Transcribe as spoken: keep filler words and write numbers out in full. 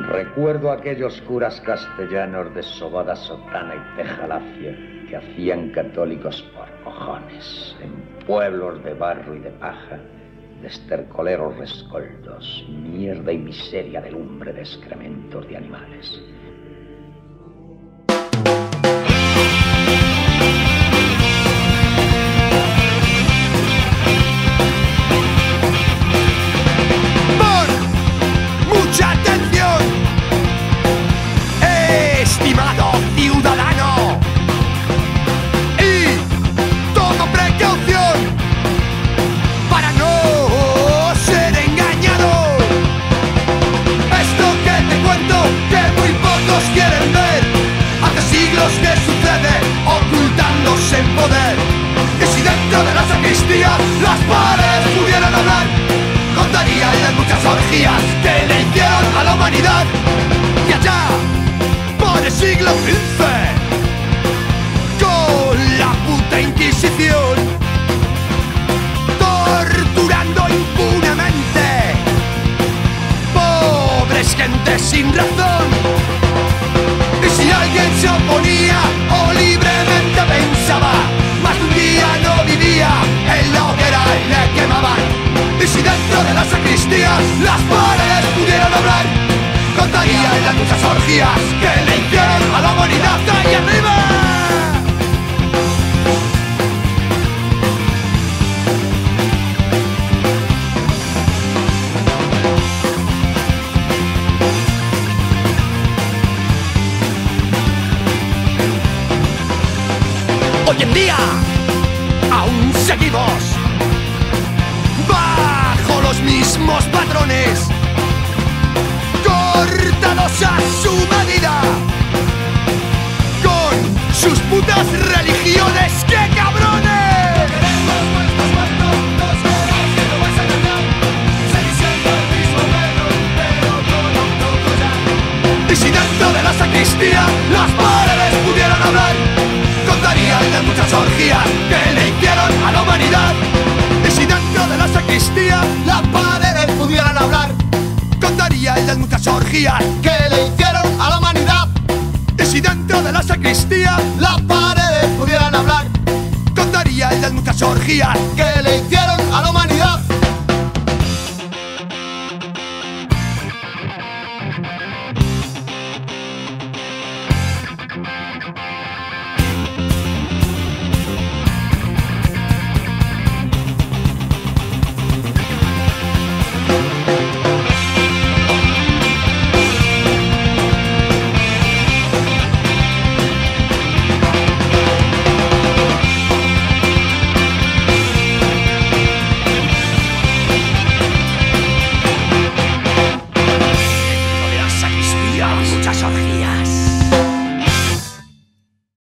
Recuerdo aquellos curas castellanos de sobada sotana y tejalacia que hacían católicos por cojones en pueblos de barro y de paja, de estercoleros rescoldos, mierda y miseria de lumbre de excrementos de animales. Estimado ciudadano, y toma precaución para no ser engañado. Esto que te cuento, que muy pocos quieren ver, hace siglos que sucede ocultándose en poder. Que si dentro de la sacristía las paredes pudieran hablar, contaría las muchas orgías que le hicieron a la humanidad. Y allá por el siglo quince, con la puta Inquisición, torturando impunemente pobres gentes sin razón. Y si alguien se oponía o libremente pensaba, más de un día no vivía en la hoguera y le quemaban. Y si dentro de la sacristía las paredes pudieran hablar, contaría en las muchas orgías que le hicieron a la humanidad de ahí arriba. Hoy en día aún seguimos bajo los mismos patrones, cortados a su medida, con sus putas religiones. ¡Qué cabrones! Queremos vuestros muertos, nos queréis que no vais a ganar. Seguís siendo el mismo perro, pero con un poco ya. Y si dentro de la sacristía las paredes pudieran hablar, contarían de muchas orgías que le hicieron a la humanidad. Y si dentro de la sacristía las paredes pudieran hablar, contaría el de muchas orgías que le hicieron a la humanidad. Y si dentro de la sacristía las paredes pudieran hablar, contaría el de muchas orgías que le hicieron